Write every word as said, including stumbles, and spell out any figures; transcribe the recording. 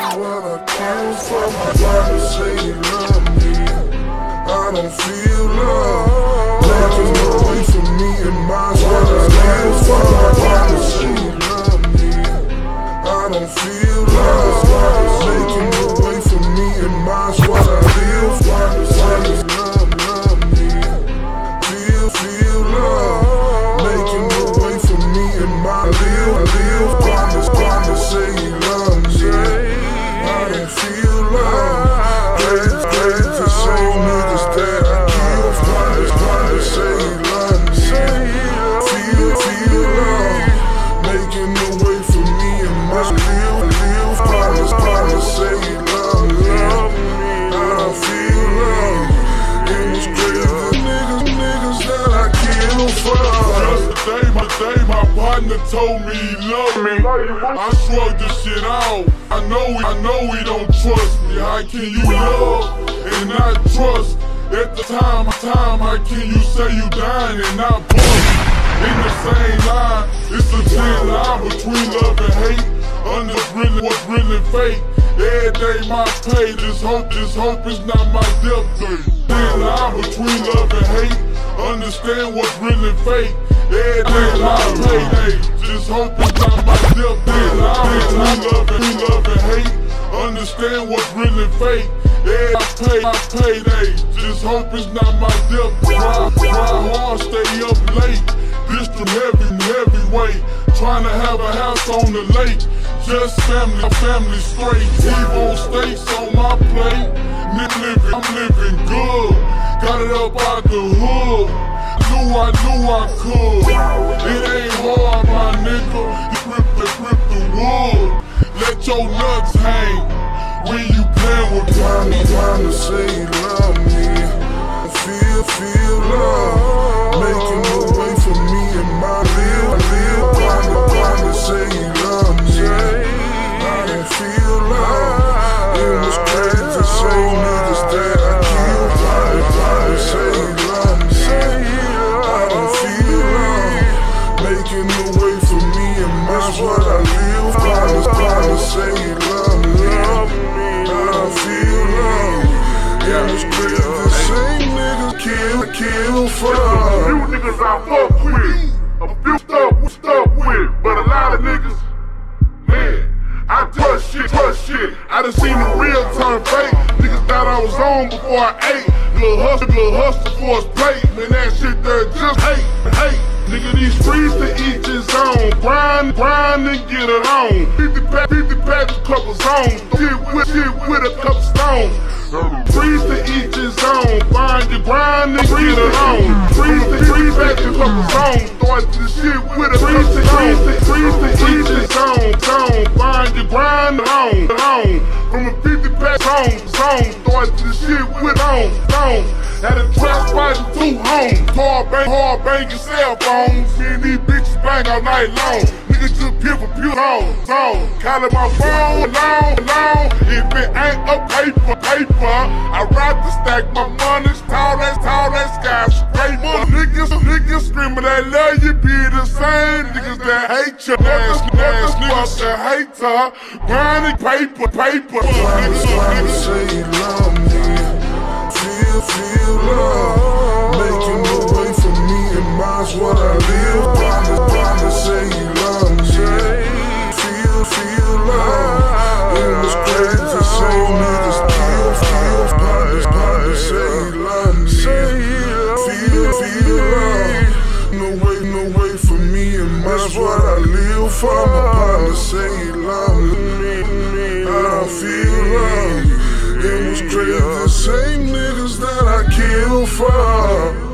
what I came for. My partner say he love me, I don't feel love. Taking away from me and my what I came for. My partner say he love me, I don't feel love. Taking away from me and my what I feel. Partner say he love, love me, feel, feel love. Making away from me and my live, live. Partner, partner say he love me, I don't feel love. Crazy, crazy to say niggas that I kill. Partner, partner say he love me, feel, feel love. Making away from me and my live, live. Partner, partner say he love me, I don't feel love. It was crazy niggas, niggas that I kill for. Yesterday, my day, my partner told me he loved me. I shrugged this shit out. I know, I know he don't trust me. How can you love and not trust? At the time, time, how can you say you dying and not bust? In the same line, it's a thin line between love and hate. Under really, what's really fake. Every day my pay, this hope, this hope is not my death day. Thin line between love and hate. Understand what's really fake. Every day my payday, just hope it's not my death day. Thin line between love and, love and hate. Understand what's really fake. Yeah, I pay my payday, just hope it's not my death. Try, try hard, stay up late. District heavy, heavyweight. Trying to have a house on the lake. Just family, family straight. T-bone steaks on my plate. Living, I'm living good. Got it up out the hood. Knew I knew I could. It ain't hard, my nigga. You rip the, rip the wood. Let your nuts hang when you play with Partner, partner say he love me, feel, feel love. Making away from me and my live, live. Partner, partner say he love me, I don't feel love. It was crazy to say niggas that I kill. Partner, partner say he love me, I don't feel love. Making away from me and my what I live. Partner, partner say he love me, I don't feel love. It was crazy to say niggas kill, kill for. A few niggas I fuck with, a few stuff, stuff with, but a lot of niggas, man, I touch shit, touch shit. I done seen the real turn fake. Niggas thought I was on before I ate. Little hustle, little hustle for his plate. Man, that shit there just hate, hate. Nigga, these streets to each his own. Grind, grind and get it on. fifty pack, fifty pack, a couple zones. Shit with, shit with a couple stones. Streets to each his own. Find your grind and get it on. Streets to streets pack, a couple zones. Start the shit with a couple stones. Streets to each his own, zone. Find your grind on, on. From a fifty pack zone, zone. Start the shit with on, on. Had a trap spot and two homes. Hard bank, hard bank and cell phones. Me and these bitches bang all night long. Niggas just pure for pure zone, zone. Calling my phone long, long. If it ain't a paper, paper, I ride to stack my money. Tall as, tall as skyscraper. Niggas, niggas screaming they love you, be the same. Niggas that hate you, ass, ass niggas that hate her. Grinding paper, paper. Niggas, niggas say he love me, feel, feel love. Making away from me and mine's what I live. Partner, partner say he love me, feel, feel love. It was crazy to say niggas kill, feel. Partner, partner say he love me, feel, feel love. No way, no way for me and mine's what I live for. My partner say he love me, I don't feel love. It was crazy, the same niggas that I kill for.